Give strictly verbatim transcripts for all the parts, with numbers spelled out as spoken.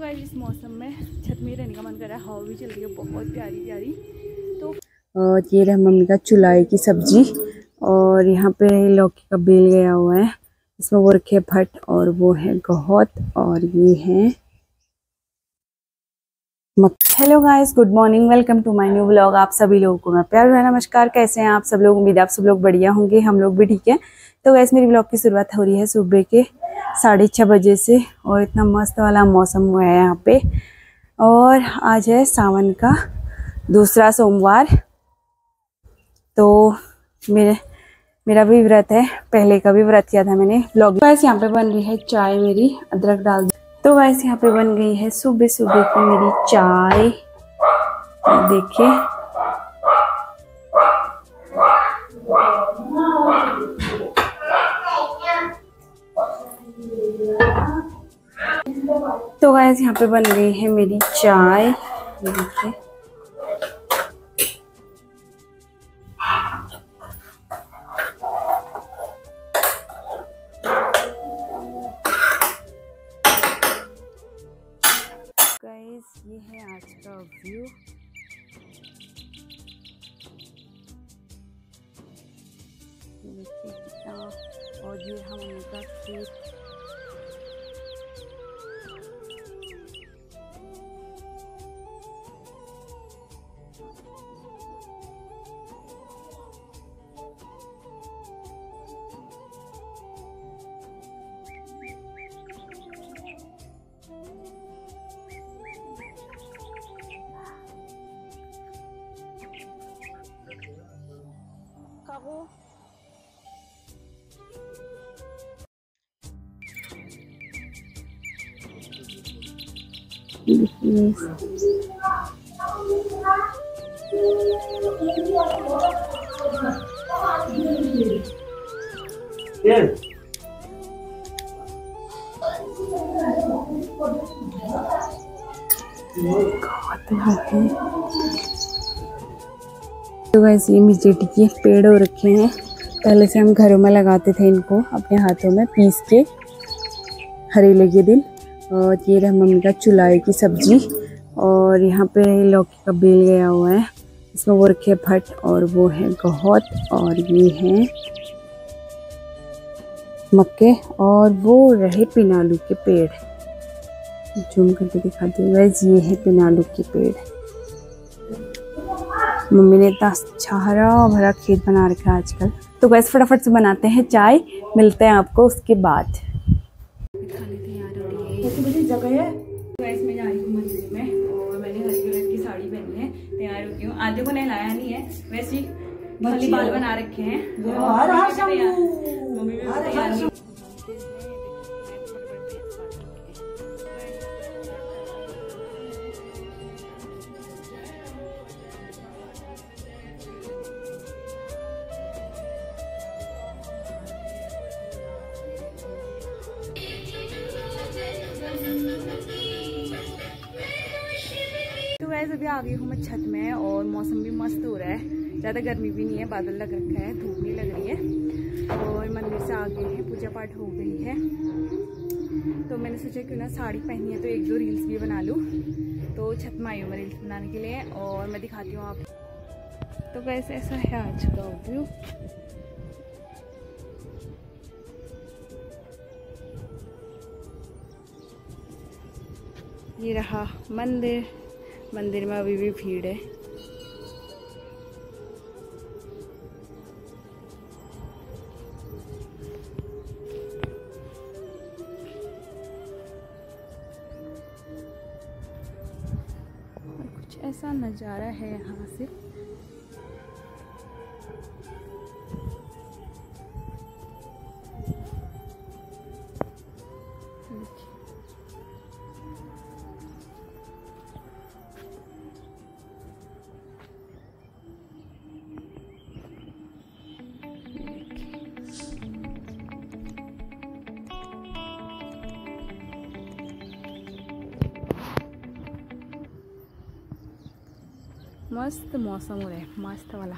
Guys इस मौसम में छत में रहने का मन कर रहा है। हवा भी चल रही है बहुत प्यारी प्यारी। तो और ये रहा मम्मी का चुलाई की सब्जी। और यहाँ पे लौकी का बेल गया हुआ है, इसमें वो रखे भट्ट और वो है गहोत और ये है मक। Hello guys, good morning, welcome to my new vlog. आप सभी लोगों को मैं प्यार भरा नमस्कार। कैसे हैं आप सब लोग? उम्मीद है आप सब लोग बढ़िया होंगे, हम लोग भी ठीक है। तो गाइस मेरी व्लॉग की शुरुआत हो रही है सुबह के साढ़े छः बजे से और इतना मस्त वाला मौसम हुआ है यहाँ पे। और आज है सावन का दूसरा सोमवार, तो मेरे मेरा भी व्रत है, पहले का भी व्रत किया था मैंने व्लॉग। गाइस यहाँ पे बन रही है चाय मेरी, अदरक डाल। तो गाइस यहाँ पे बन गई है सुबह सुबह की मेरी चाय, देखिए। तो गाइस यहाँ पे बन गई है मेरी चाय, देखिए। गाइस ये है आज का व्यू। देखिए कितना, और ये हम उनका खेत। कागो तो वैसे ये मिर्चेटी के पेड़ हो रखे हैं, पहले से हम घरों में लगाते थे इनको अपने हाथों में पीस के हरेले के दिन। और ये रहा मम्मी का चुलाई की सब्जी। और यहाँ पे लौकी का बेल गया हुआ है, इसमें वो रखे भट्ट और वो है गहोत और ये है मक्के। और वो रहे पिनालू के पेड़, जूम करके दिखाती हूँ वैसे। ये है पिनालू के पेड़। मम्मी ने इतना अच्छा हरा भरा खेत बना रखा है आजकल। तो गैस फटाफट से बनाते हैं चाय, मिलते हैं आपको उसके बाद। खाने तैयार हो रही है, ऐसी बड़ी जगह है। तो गैस मैं जा रही हूँ मंदिर में और मैंने हरी कलर की साड़ी पहनी है, तैयार हो गई हूँ। आधे को नहलाया नहीं है, वैसे ही बाल बना रखे हैं। मम्मी भी तैयार। तो वैसे अभी आ गई हूँ मैं छत में और मौसम भी मस्त हो रहा है, ज़्यादा गर्मी भी नहीं है, बादल लग रखा है, धूप नहीं लग रही है। और मंदिर से आ गए हैं, पूजा पाठ हो गई है। तो मैंने सोचा क्यों ना साड़ी पहनी है तो एक दो रील्स भी बना लूँ। तो छत में आई हूँ मैं रील्स बनाने के लिए और मैं दिखाती हूँ आप। तो वैसे ऐसा है आज का व्यू। ये रहा मंदिर, मंदिर में अभी भी भीड़ है। और कुछ ऐसा नज़ारा है यहाँ से। मस्त मौसम हो रहा है, मस्त वाला।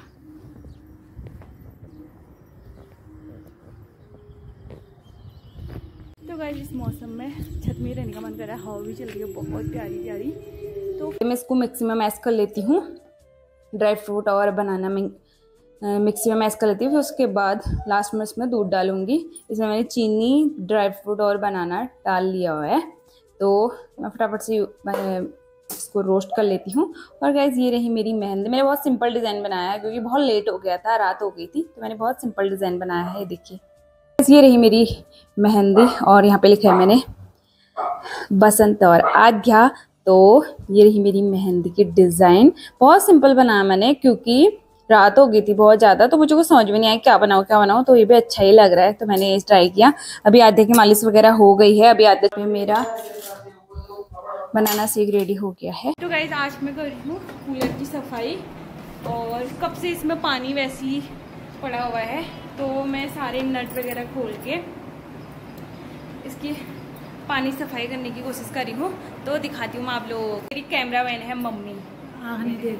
तो गाइस इस मौसम में छत में रहने का मन कर रहा है, हवा भी चल रही है बहुत प्यारी प्यारी। तो मैं इसको मिक्सी में मैश कर लेती हूँ, ड्राई फ्रूट और बनाना मिक्सी में मैश कर लेती हूँ। फिर उसके बाद लास्ट में इसमें दूध डालूंगी। इसमें मैंने चीनी, ड्राई फ्रूट और बनाना डाल लिया हुआ है। तो मैं फटाफट से इसको रोस्ट कर लेती हूँ। और गाइस ये रही मेरी मेहंदी। मैंने बहुत सिंपल डिज़ाइन बनाया है क्योंकि बहुत लेट हो गया था, रात हो गई थी, तो मैंने बहुत सिंपल डिज़ाइन बनाया है। देखिए ये रही मेरी मेहंदी और यहाँ पे लिखा है मैंने बसंत और आध्या। तो ये रही मेरी मेहंदी की डिज़ाइन। बहुत सिंपल बनाया मैंने क्योंकि रात हो गई थी बहुत ज़्यादा, तो मुझे को समझ में नहीं आया क्या बनाऊँ क्या बनाऊँ। तो ये भी अच्छा ही लग रहा है, तो मैंने ये ट्राई किया। अभी आधे की मालिश वगैरह हो गई है। अभी आधे पे मेरा बनाना शेक रेडी हो गया है। तो गाइस आज मैं कर रही हूँ कूलर की सफाई, और कब से इसमें पानी वैसे ही पड़ा हुआ है, तो मैं सारे नट वगैरह खोल के इसकी पानी सफाई करने की कोशिश कर रही हूँ। तो दिखाती हूँ मैं आप लोगों को। मेरी कैमरा मैन है मम्मी। हाँ नहीं दे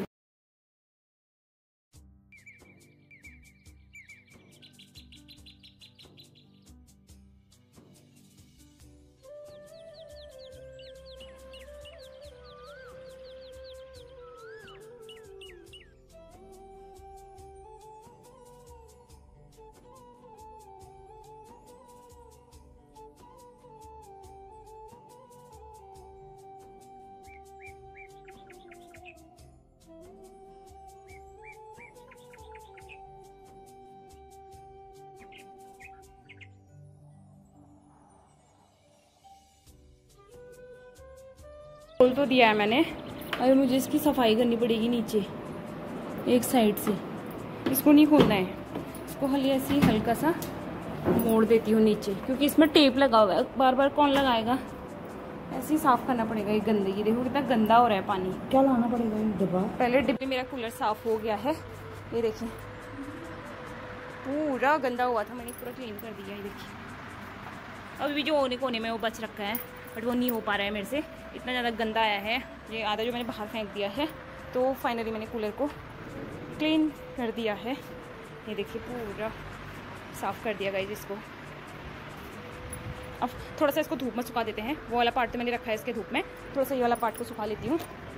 खोल तो दिया है मैंने, और मुझे इसकी सफाई करनी पड़ेगी नीचे एक साइड से। इसको नहीं खोलना है, इसको हल्की ऐसे हल्का सा मोड़ देती हूँ नीचे, क्योंकि इसमें टेप लगा हुआ है, बार बार कौन लगाएगा। ऐसे ही साफ़ करना पड़ेगा ये गंदगी। देखो कितना गंदा हो रहा है पानी। क्या लाना पड़ेगा ये डिब्बा। पहले डिब्बे मेरा कूलर साफ़ हो गया है, ये देखिए पूरा गंदा हुआ था, मैंने पूरा क्लीन कर दिया। ये देखिए अभी भी जो कोने कोने में वो बच रखा है, बट वो नहीं हो पा रहा है मेरे से, इतना ज़्यादा गंदा आया है। ये आधा जो मैंने बाहर फेंक दिया है। तो फाइनली मैंने कूलर को क्लीन कर दिया है। ये देखिए पूरा साफ़ कर दिया गाइस इसको। अब थोड़ा सा इसको धूप में सुखा देते हैं। वो वाला पार्ट तो मैंने रखा है इसके धूप में, थोड़ा सा ये वाला पार्ट को सुखा लेती हूँ।